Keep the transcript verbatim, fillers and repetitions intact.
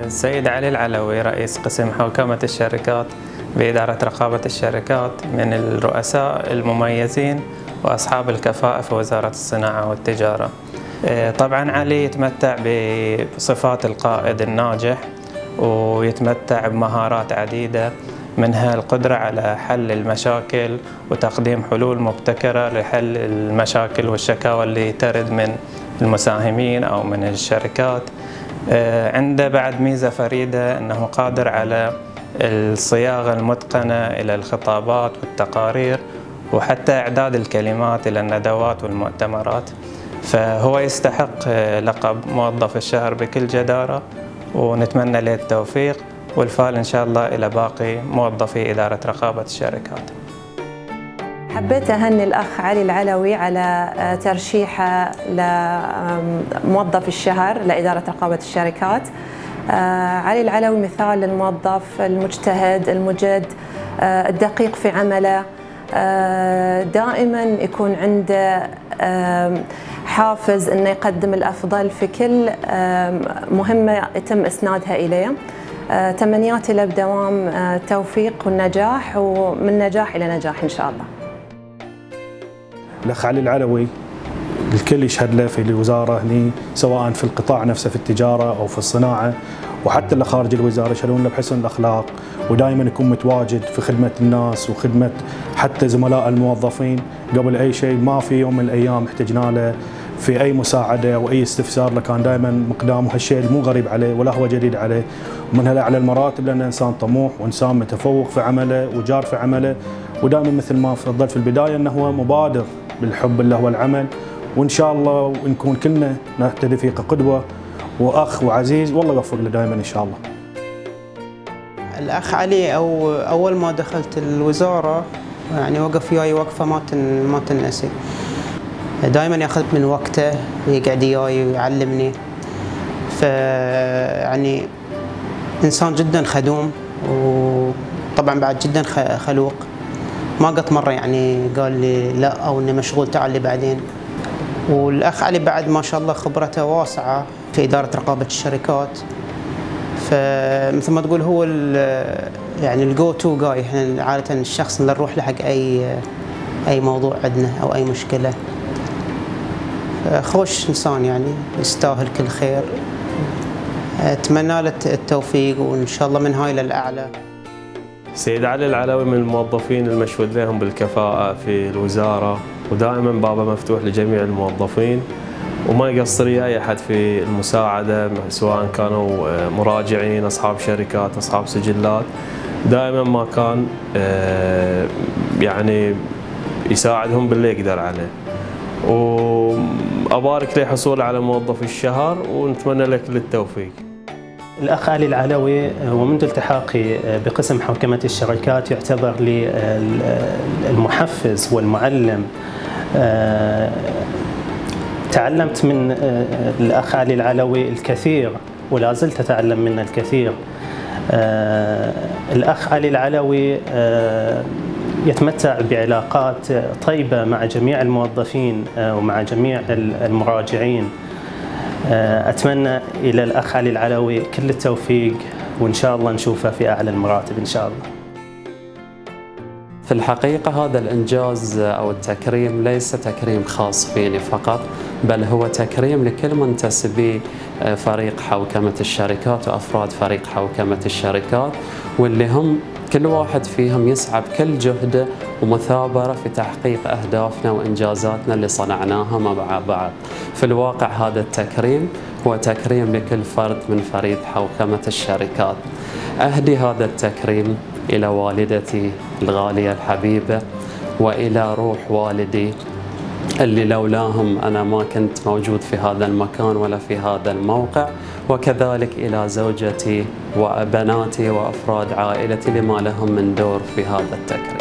السيد علي العلوي رئيس قسم حوكمة الشركات بإدارة رقابة الشركات من الرؤساء المميزين وأصحاب الكفاءة في وزارة الصناعة والتجارة. طبعا علي يتمتع بصفات القائد الناجح ويتمتع بمهارات عديدة، منها القدرة على حل المشاكل وتقديم حلول مبتكرة لحل المشاكل والشكاوى اللي ترد من المساهمين أو من الشركات. عنده بعد ميزة فريدة أنه قادر على الصياغة المتقنة إلى الخطابات والتقارير وحتى إعداد الكلمات إلى الندوات والمؤتمرات، فهو يستحق لقب موظف الشهر بكل جدارة، ونتمنى له التوفيق والفال إن شاء الله إلى باقي موظفي إدارة رقابة الشركات. حبيت أهني الأخ علي العلوي على ترشيحه لموظف الشهر لإدارة رقابة الشركات. علي العلوي مثال للموظف المجتهد المجد الدقيق في عمله، دائما يكون عنده حافز انه يقدم الافضل في كل مهمه يتم اسنادها اليه. تمنياتي له بدوام التوفيق والنجاح، ومن نجاح الى نجاح ان شاء الله. الاخ علي العلوي الكل يشهد له في الوزاره هني، سواء في القطاع نفسه في التجاره او في الصناعه، وحتى اللي خارج الوزاره يشهدون له بحسن الاخلاق، ودائما يكون متواجد في خدمه الناس وخدمه حتى زملاء الموظفين. قبل اي شيء ما في يوم من الايام احتجنا له في اي مساعده او اي استفسار له، كان دائما مقدام، وهالشيء مو غريب عليه ولا هو جديد عليه. ومن هالاعلى المراتب لانه انسان طموح وانسان متفوق في عمله وجار في عمله، ودائما مثل ما فضلت في البدايه انه هو مبادر بالحب اللي هو العمل، وان شاء الله نكون كلنا نهتدي فيه كقدوه واخ وعزيز، والله يوفق له دائما ان شاء الله. الاخ علي أو اول ما دخلت الوزاره يعني وقف وياي وقفه ما تن ما تنسي، دائما ياخذ من وقته يقعد وياي ويعلمني، ف يعني انسان جدا خدوم، وطبعا بعد جدا خلوق، ما قط مره يعني قال لي لا او اني مشغول تعال لي بعدين. والاخ علي بعد ما شاء الله خبرته واسعه في اداره رقابه الشركات، فمثل ما تقول هو يعني الجو تو جاي، احنا عاده الشخص اللي نروح له حق اي اي موضوع عندنا او اي مشكله. خوش انسان يعني يستاهل كل خير، اتمنى له التوفيق وان شاء الله من هاي للاعلى. سيد علي العلوي من الموظفين المشهود لهم بالكفاءة في الوزارة، ودائما بابه مفتوح لجميع الموظفين، وما يقصر أي أحد في المساعدة، سواء كانوا مراجعين، أصحاب شركات، أصحاب سجلات، دائما ما كان يعني يساعدهم باللي يقدر عليه. وأبارك له حصوله على موظف الشهر، ونتمنى لك التوفيق. الأخ علي العلوي ومنذ التحاقي بقسم حوكمة الشركات يعتبر لي المحفز والمعلم. تعلمت من الأخ علي العلوي الكثير ولا زلت أتعلم منه الكثير. الأخ علي العلوي يتمتع بعلاقات طيبة مع جميع الموظفين ومع جميع المراجعين. أتمنى إلى الأخ علي العلوي كل التوفيق، وإن شاء الله نشوفه في أعلى المراتب إن شاء الله. في الحقيقة هذا الإنجاز أو التكريم ليس تكريم خاص فيني فقط، بل هو تكريم لكل منتسبي فريق حوكمة الشركات وأفراد فريق حوكمة الشركات، واللي هم كل واحد فيهم يسعى بكل جهده ومثابرة في تحقيق أهدافنا وإنجازاتنا اللي صنعناها مع بعض. في الواقع هذا التكريم هو تكريم لكل فرد من فريق حوكمة الشركات. أهدي هذا التكريم إلى والدتي الغالية الحبيبة، وإلى روح والدي اللي لولاهم أنا ما كنت موجود في هذا المكان ولا في هذا الموقع، وكذلك إلى زوجتي وبناتي وأفراد عائلتي لما لهم من دور في هذا التكريم.